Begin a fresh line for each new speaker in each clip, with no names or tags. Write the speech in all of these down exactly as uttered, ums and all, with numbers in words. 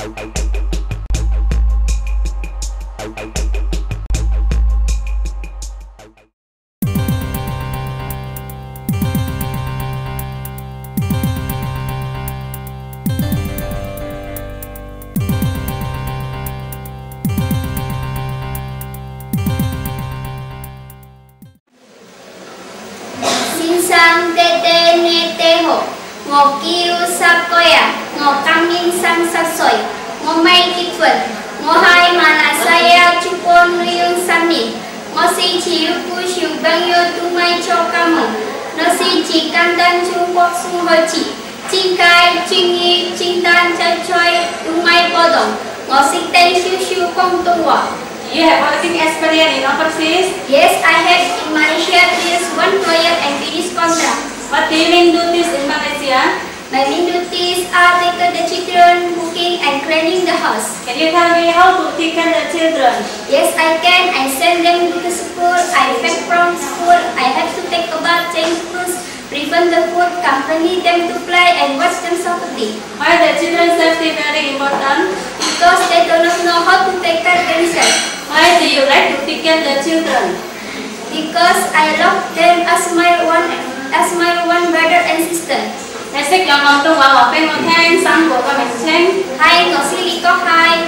Sang tê tê nghe tê hộ ngô kiêu sa koya ngô cam minh sang sa soi ngô may kích vận ngô hai Malaysia chupon riêng sang nị ngô si chiu cu chiu bang yêu tu may cho cam mộng ngô si chỉ can đan Trung Quốc sung hơi chỉ chinh cai chinh y chinh đan chơi chơi tu may bò đồng ngô si tên siêu siêu công tu hòa.
You have working experience in overseas?
Yes, I have in Malaysia at least one project and finish contract.
What do you mean duties in Malaysia?
My main duties are taking the children, cooking and cleaning the house.
Can you tell me how to take care of the children?
Yes, I can. I send them to the school. I back from school. I have to take a bath, change clothes, prepare the food, accompany them to play and watch them Saturday.
Why the children's safety very important?
Because they do not know how to take care of themselves.
Why do you like to take care of the children?
Because I love them as my one as my one brother and sister.
Hãy xích lòng lòng tung vào một bên một thanh sang của con mình xem.
Hai ngõ sĩ lý có hai.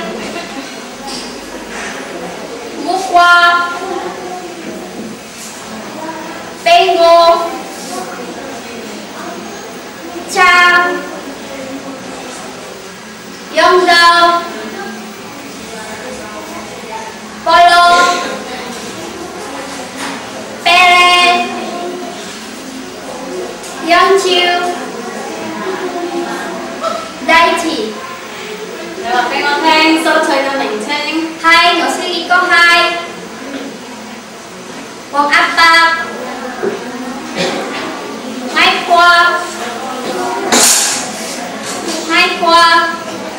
Ngũ qua. Bê ngô. Cha. Yong rau. Polo. Pele. Yong chiu. Đại chỉ.
Rồi một bên một thanh số chơi cho mình xem.
Hai ngõ sĩ lý có hai. Vòng áp bạc. Hai qua. Hai qua.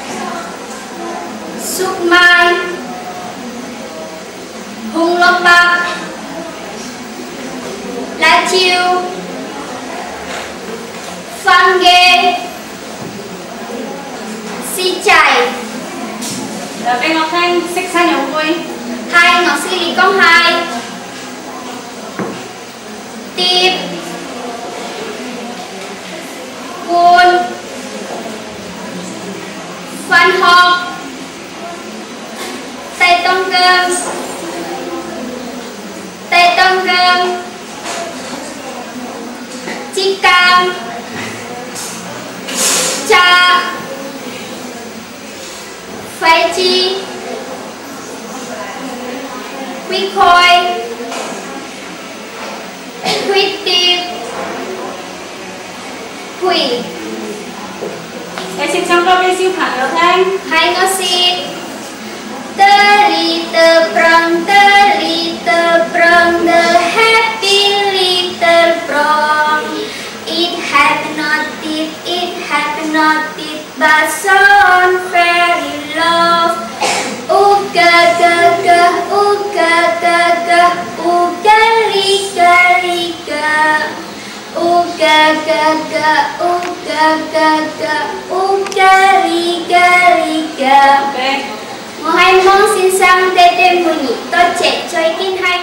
Súc mai. Hung lông bạc. Lá chiêu. Phan ghê. Si chảy.
Rồi bên Ngọc Thanh xích sang nhiều vui.
Hai ngõ sĩ lý có hai. Tiếp. Buôn. Phan họp. Tay tông cơm. Tay tông cơm. Chi cam. Cha. Phai chi. Quy khôi. Quy tiệp. Quỷ.
Hãy xích trong các bên siêu phản Ngọc Thanh.
Hai ngõ xịt. Tơ little brown, tơ little brown, the happy little brown. It had not it, it had not it, but so unfairly loved. Ooga ga ga, ooga ga ga, ooga liga liga. Ooga ga ga, ooga ga ga, ooga liga liga.
Okay.
Một hai món xin sang tê tê mùi nhị, tôi chạy cho ý kiến hay.